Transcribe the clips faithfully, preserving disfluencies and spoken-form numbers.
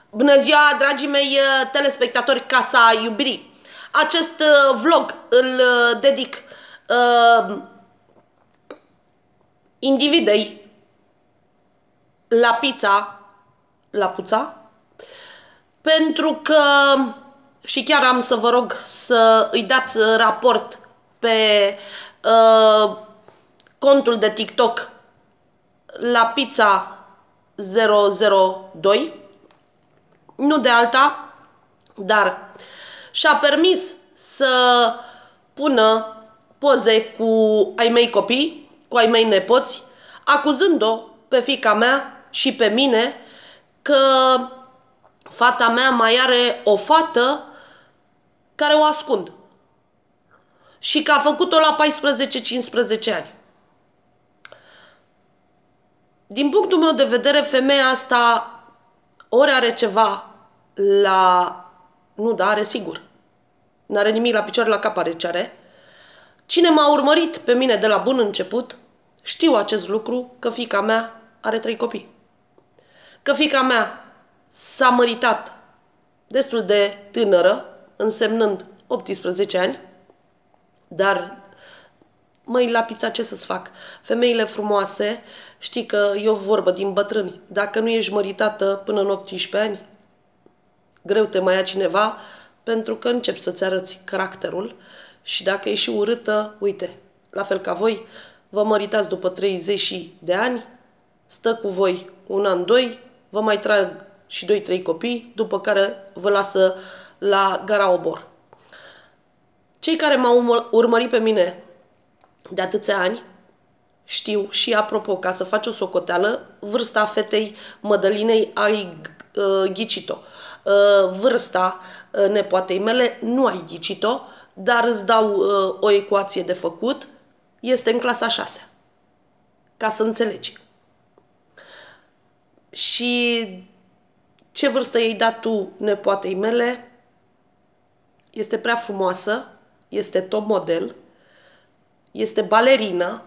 Bună ziua, dragii mei telespectatori Casa Iubirii! Acest vlog îl dedic uh, individei la pizza, la puța, pentru că, și chiar am să vă rog să îi dați raport pe uh, contul de TikTok la pizza zero zero doi, nu de alta, dar și-a permis să pună poze cu ai mei copii, cu ai mei nepoți, acuzând-o pe fiica mea și pe mine că fata mea mai are o fată care o ascund și că a făcut-o la paisprezece cincisprezece ani. Din punctul meu de vedere, femeia asta ori are ceva la... Nu, dar are sigur. N-are nimic la picioare, la cap are ce are. Cine m-a urmărit pe mine de la bun început, știu acest lucru, că fiica mea are trei copii. Că fiica mea s-a măritat destul de tânără, însemnând optsprezece ani, dar, măi, la pizza ce să-ți fac? Femeile frumoase, știi că e o vorbă din bătrâni. Dacă nu ești măritată până în optsprezece ani, greu te mai ia cineva, pentru că începi să-ți arăți caracterul și dacă ești și urâtă, uite, la fel ca voi, vă măritați după treizeci de ani, stă cu voi un an, doi, vă mai trag și doi, trei copii, după care vă lasă la gara Obor. Cei care m-au urmărit pe mine de atâția ani știu și, apropo, ca să faci o socoteală, vârsta fetei Mădălinei ai uh, ghicit-o. Uh, vârsta uh, nepoatei mele nu ai ghicit-o, dar îți dau uh, o ecuație de făcut, este în clasa a șasea, ca să înțelegi. Și ce vârstă i-ai dat tu nepoatei mele? Este prea frumoasă, este top model, este balerină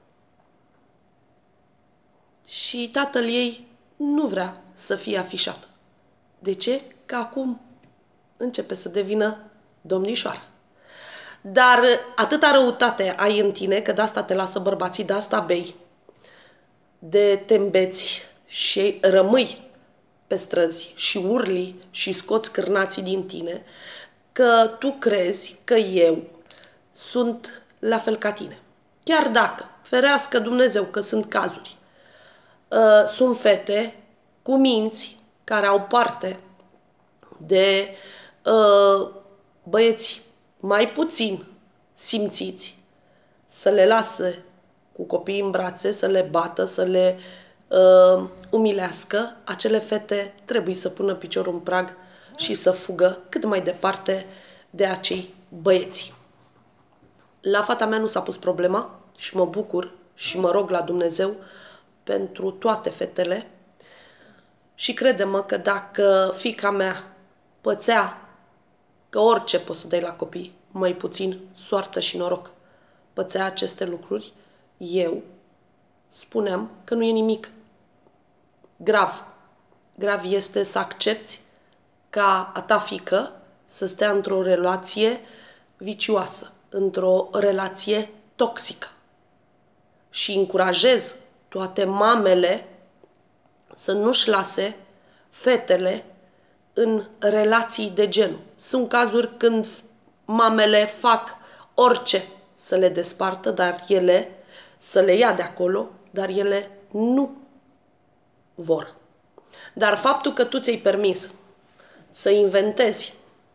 și tatăl ei nu vrea să fie afișat. De ce? Că acum începe să devină domnișoară. Dar atâta răutate ai în tine, că de asta te lasă bărbații, de asta bei, de te îmbeți și rămâi pe străzi și urli și scoți cârnații din tine, că tu crezi că eu sunt la fel ca tine. Chiar dacă, ferească Dumnezeu că sunt cazuri, uh, sunt fete cu minți care au parte de uh, băieți mai puțin simțiți, să le lasă cu copiii în brațe, să le bată, să le uh, umilească, acele fete trebuie să pună piciorul în prag și să fugă cât mai departe de acei băieți. La fata mea nu s-a pus problema și mă bucur și mă rog la Dumnezeu pentru toate fetele și crede-mă că dacă fiica mea pățea, că orice poți să dai la copii, mai puțin soartă și noroc, pățea aceste lucruri, eu spuneam că nu e nimic grav. Grav este să accepti ca a ta fiică să stea într-o relație vicioasă, într-o relație toxică. Și încurajez toate mamele să nu-și lase fetele în relații de genul. Sunt cazuri când mamele fac orice să le despartă, dar ele, să le ia de acolo, dar ele nu vor. Dar faptul că tu ți-ai permis să inventezi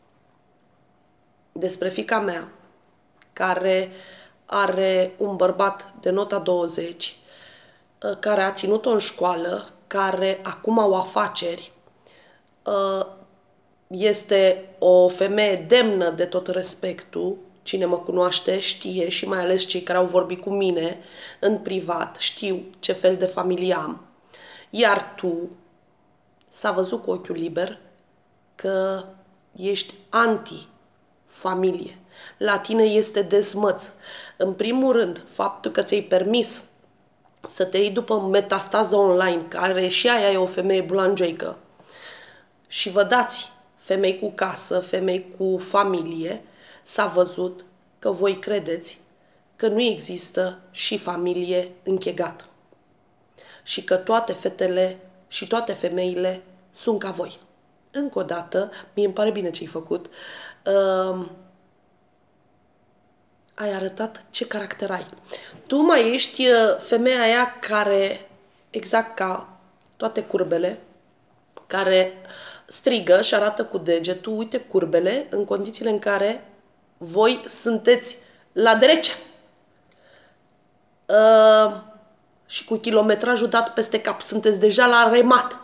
despre fiica mea, care are un bărbat de nota douăzeci, care a ținut-o în școală, care acum au afaceri, este o femeie demnă de tot respectul, cine mă cunoaște știe și mai ales cei care au vorbit cu mine în privat știu ce fel de familie am. Iar tu s-a văzut cu ochiul liber că ești anti-familie. La tine este dezmăț. În primul rând, faptul că ți-ai permis să te iei după Metastază Online, care și aia e o femeie bulanjoică, și vă dați femei cu casă, femei cu familie, s-a văzut că voi credeți că nu există și familie închegată și că toate fetele și toate femeile sunt ca voi. Încă o dată, mie îmi pare bine ce-ai făcut. Uh, ai arătat ce caracter ai. Tu mai ești femeia aia care, exact ca toate curbele, care strigă și arată cu degetul, uite curbele, în condițiile în care voi sunteți la drece. Uh, și cu kilometrajul dat peste cap, sunteți deja la remat.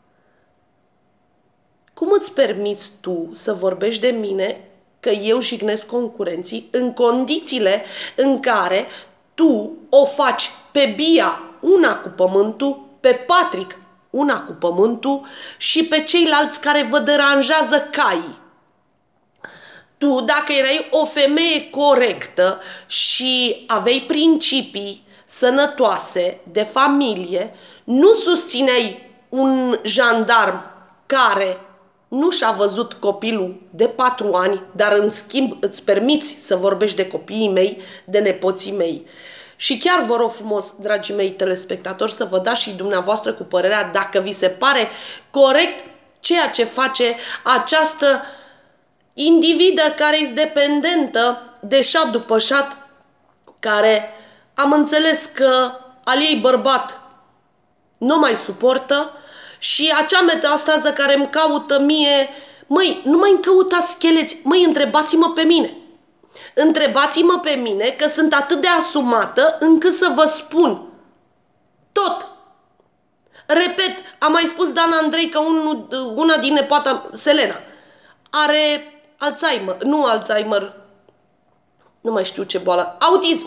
Cum îți permiți tu să vorbești de mine că eu jignesc concurenții în condițiile în care tu o faci pe Bia, una cu pământul, pe Patrick, una cu pământul și pe ceilalți care vă deranjează caii? Tu, dacă erai o femeie corectă și aveai principii sănătoase de familie, nu susțineai un jandarm care nu și-a văzut copilul de patru ani, dar în schimb îți permiți să vorbești de copiii mei, de nepoții mei. Și chiar vă rog frumos, dragii mei telespectatori, să vă dați și dumneavoastră cu părerea dacă vi se pare corect ceea ce face această individă care este dependentă de șat după șat, care am înțeles că al ei bărbat nu mai suportă și acea metastază care îmi caută mie, măi, nu mai îmi căutați scheleți, măi, întrebați-mă pe mine. Întrebați-mă pe mine că sunt atât de asumată încât să vă spun tot. Repet, am mai spus Dana Andrei că un, una din nepoata, Selena, are Alzheimer, nu Alzheimer, nu mai știu ce boală, autism.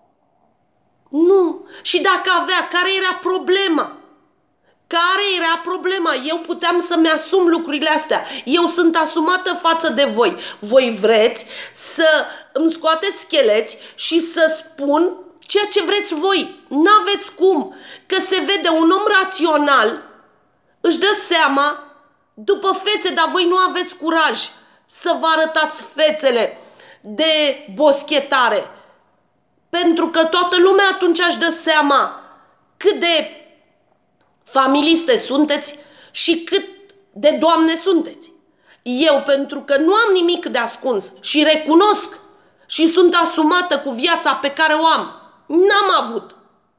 Nu. Și dacă avea, care era problema? Care era problema? Eu puteam să-mi asum lucrurile astea. Eu sunt asumată față de voi. Voi vreți să îmi scoateți scheleți și să spun ceea ce vreți voi. N-aveți cum. Că se vede un om rațional, își dă seama după fețe, dar voi nu aveți curaj să vă arătați fețele de boschetare. Pentru că toată lumea atunci își dă seama cât de familiste sunteți și cât de doamne sunteți. Eu, pentru că nu am nimic de ascuns și recunosc și sunt asumată cu viața pe care o am, n-am avut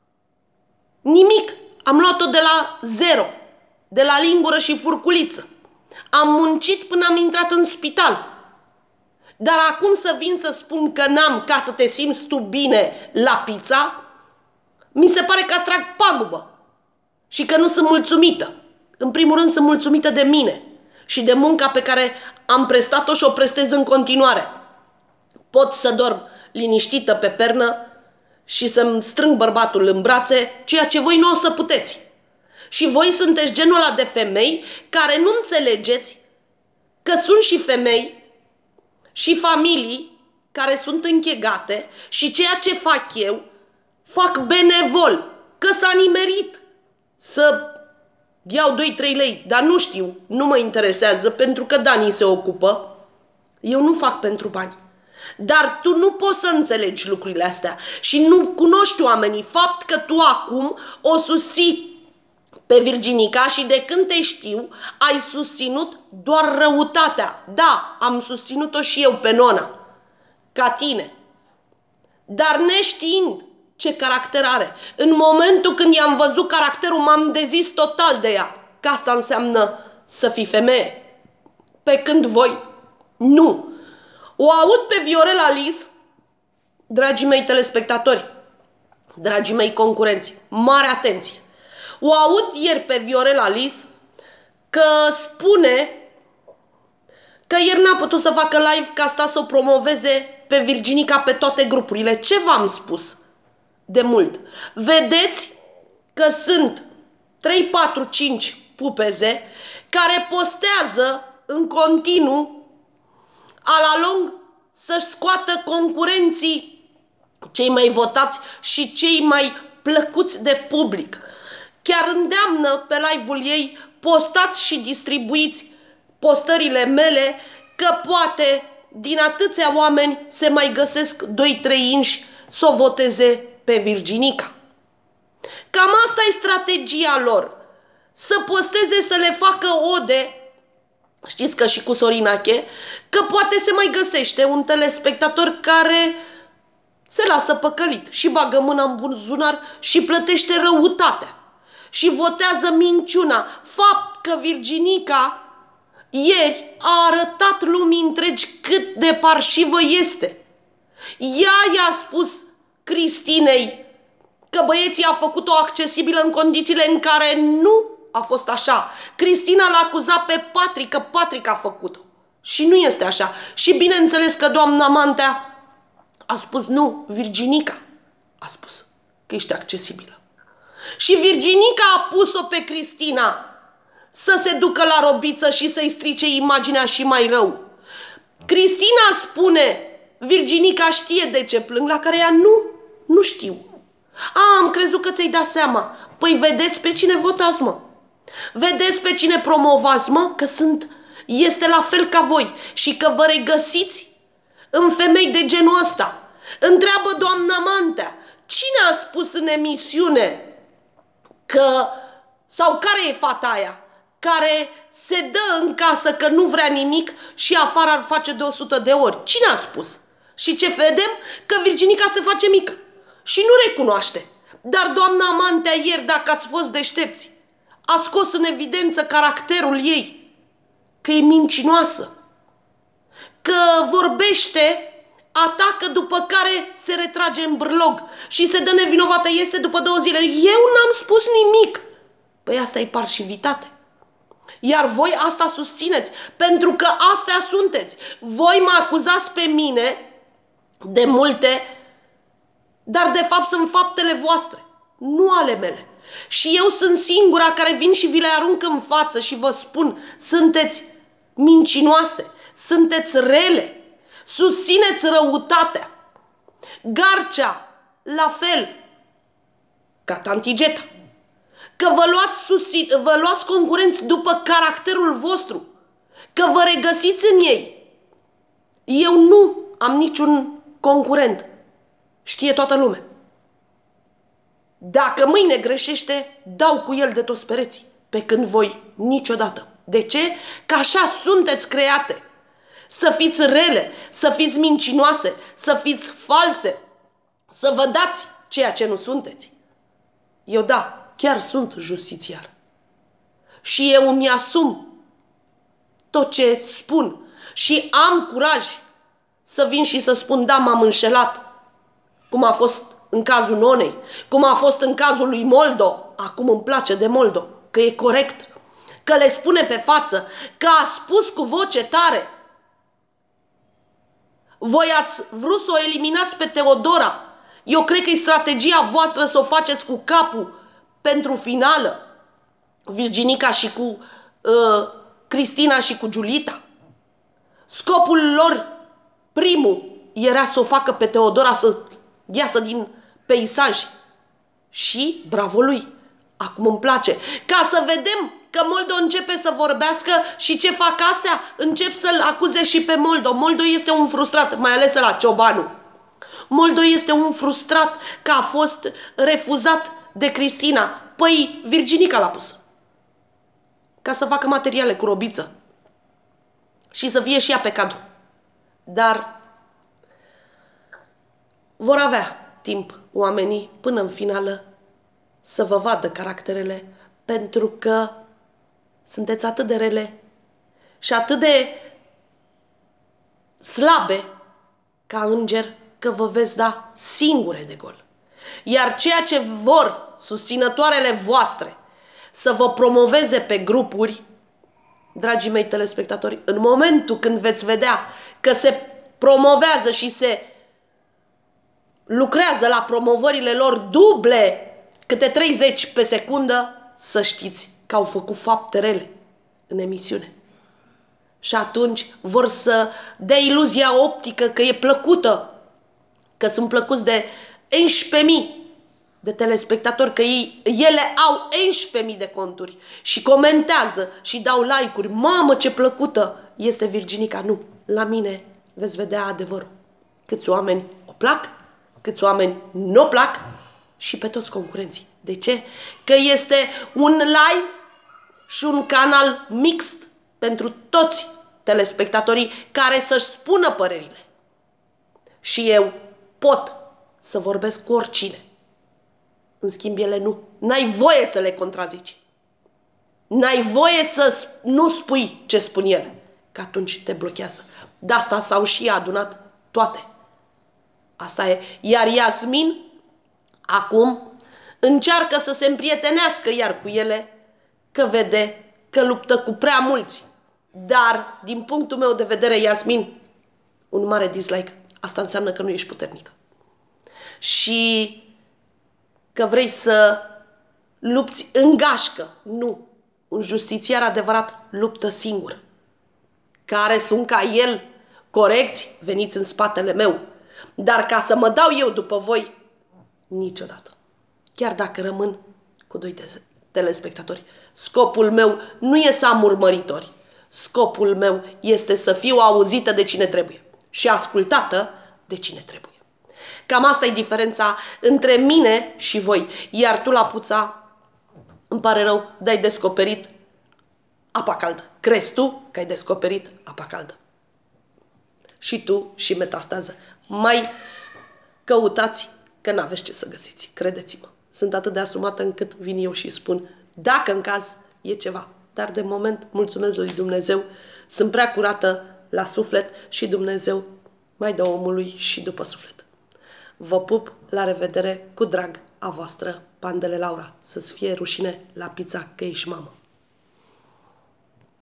nimic. Am luat-o de la zero, de la lingură și furculiță. Am muncit până am intrat în spital. Dar acum să vin să spun că n-am ca să te simți tu bine la pizza, mi se pare că atrag pagubă. Și că nu sunt mulțumită. În primul rând sunt mulțumită de mine și de munca pe care am prestat-o și o prestez în continuare. Pot să dorm liniștită pe pernă și să-mi strâng bărbatul în brațe, ceea ce voi nu o să puteți. Și voi sunteți genul ăla de femei care nu înțelegeți că sunt și femei și familii care sunt închegate și ceea ce fac eu, fac benevol, că s-a nimerit să iau doi trei lei, dar nu știu, nu mă interesează pentru că Dani se ocupă. Eu nu fac pentru bani. Dar tu nu poți să înțelegi lucrurile astea și nu cunoști oamenii. Fapt că tu acum o susții pe Virginica și de când te știu ai susținut doar răutatea. Da, am susținut-o și eu pe Nona, ca tine. Dar neștiind ce caracter are. În momentul când i-am văzut caracterul, m-am dezis total de ea. Că asta înseamnă să fii femeie. Pe când voi, nu. O aud pe Viorela Lis, dragii mei telespectatori, dragii mei concurenți, mare atenție. O aud ieri pe Viorela Lis că spune că ieri n-a putut să facă live ca asta să o promoveze pe Virginica pe toate grupurile. Ce v-am spus de mult? Vedeți că sunt trei, patru, cinci pupeze care postează în continuu a la lung să-și scoată concurenții cei mai votați și cei mai plăcuți de public. Chiar îndeamnă pe live-ul ei, postați și distribuiți postările mele că poate din atâția oameni se mai găsesc doi trei inși să o voteze pe Virginica. Cam asta e strategia lor. Să posteze, să le facă ode. Știți că și cu Sorinache, că poate se mai găsește un telespectator care se lasă păcălit și bagă mâna în buzunar și plătește răutatea și votează minciuna. Fapt că Virginica ieri a arătat lumii întregi cât de parșivă este. Ea i-a spus Cristinei că băieții a făcut-o accesibilă în condițiile în care nu a fost așa. Cristina l-a acuzat pe Patrick că Patrick a făcut-o. Și nu este așa. Și bineînțeles că doamna Mantea a spus nu, Virginica a spus că ești accesibilă. Și Virginica a pus-o pe Cristina să se ducă la robiță și să-i strice imaginea și mai rău. Cristina spune, Virginica știe de ce plâng, la care ea nu, nu știu. A, am crezut că ți-ai dat seama. Păi vedeți pe cine votați, mă. Vedeți pe cine promovați, mă, că sunt, este la fel ca voi și că vă regăsiți în femei de genul ăsta. Întreabă doamna Mantea, cine a spus în emisiune că, sau care e fata aia, care se dă în casă că nu vrea nimic și afară ar face de o sută de ori? Cine a spus? Și ce vedem? Că Virginica se face mică și nu recunoaște. Dar doamna Mantea ieri, dacă ați fost deștepți, a scos în evidență caracterul ei, că e mincinoasă, că vorbește, atacă, după care se retrage în bârlog și se dă nevinovată, iese după două zile. Eu n-am spus nimic. Păi asta e parșivitate. Iar voi asta susțineți, pentru că astea sunteți. Voi mă acuzați pe mine de multe, dar de fapt sunt faptele voastre, nu ale mele. Și eu sunt singura care vin și vi le arunc în față și vă spun, sunteți mincinoase, sunteți rele, susțineți răutatea. Garcea, la fel, ca tanti Geta, că vă luați, susțin, vă luați concurenți după caracterul vostru, că vă regăsiți în ei. Eu nu am niciun concurent, știe toată lumea. Dacă mâine greșește, dau cu el de toți pereții, pe când voi niciodată. De ce? Că așa sunteți create. Să fiți rele, să fiți mincinoase, să fiți false, să vă dați ceea ce nu sunteți. Eu da, chiar sunt justițiar. Și eu îmi asum tot ce spun și am curaj să vin și să spun, da, m-am înșelat, cum a fost în cazul Nonei, cum a fost în cazul lui Moldo. Acum îmi place de Moldo, că e corect, că le spune pe față, că a spus cu voce tare. Voi ați vrut să o eliminați pe Teodora. Eu cred că e strategia voastră să o faceți cu capul pentru finală. Virginica și cu uh, Cristina și cu Giulita. Scopul lor, primul, era să o facă pe Teodora să iasă din peisaj. Și bravo lui. Acum îmi place. Ca să vedem că Moldo începe să vorbească și ce fac astea? Încep să-l acuze și pe Moldo. Moldo este un frustrat, mai ales la Ciobanu. Moldo este un frustrat că a fost refuzat de Cristina. Păi Virginica l-a pus. Ca să facă materiale cu robiță. Și să fie și ea pe cadru. Dar vor avea timp oamenii până în finală să vă vadă caracterele, pentru că sunteți atât de rele și atât de slabe ca înger că vă veți da singure de gol. Iar ceea ce vor susținătoarele voastre să vă promoveze pe grupuri, dragii mei telespectatori, în momentul când veți vedea că se promovează și se lucrează la promovările lor duble, câte treizeci pe secundă, să știți că au făcut fapte rele în emisiune. Și atunci vor să dea iluzia optică că e plăcută, că sunt plăcuți de unsprezece mii de telespectatori, că ei, ele au unsprezece mii de conturi și comentează și dau like-uri. Mamă, ce plăcută este Virginica. Nu, la mine veți vedea adevărul. Câți oameni o plac, câți oameni nu o plac și pe toți concurenții. De ce? Că este un live și un canal mixt pentru toți telespectatorii care să-și spună părerile. Și eu pot să vorbesc cu oricine. În schimb, ele nu. N-ai voie să le contrazici. N-ai voie să nu spui ce spun ele, că atunci te blochează. De asta s-au și adunat toate. Asta e. Iar Iasmin, acum, încearcă să se împrietenească iar cu ele, că vede că luptă cu prea mulți. Dar, din punctul meu de vedere, Iasmin, un mare dislike. Asta înseamnă că nu ești puternică. Și că vrei să lupți în gașcă. Nu. Un justițiar adevărat luptă singur. Care sunt ca el corecți, veniți în spatele meu. Dar ca să mă dau eu după voi, niciodată. Chiar dacă rămân cu doi telespectatori. Scopul meu nu e să am urmăritori. Scopul meu este să fiu auzită de cine trebuie și ascultată de cine trebuie. Cam asta e diferența între mine și voi. Iar tu, Lapuța, îmi pare rău, de-ai descoperit apa caldă. Crezi tu că ai descoperit apa caldă. Și tu și Metastază. Mai căutați că n-aveți ce să găsiți. Credeți-mă. Sunt atât de asumată încât vin eu și spun dacă în caz e ceva. Dar de moment, mulțumesc lui Dumnezeu, sunt prea curată la suflet și Dumnezeu mai dă omului și după suflet. Vă pup, la revedere, cu drag, a voastră, Pandele Laura. Să-ți fie rușine la pizza că ești mamă.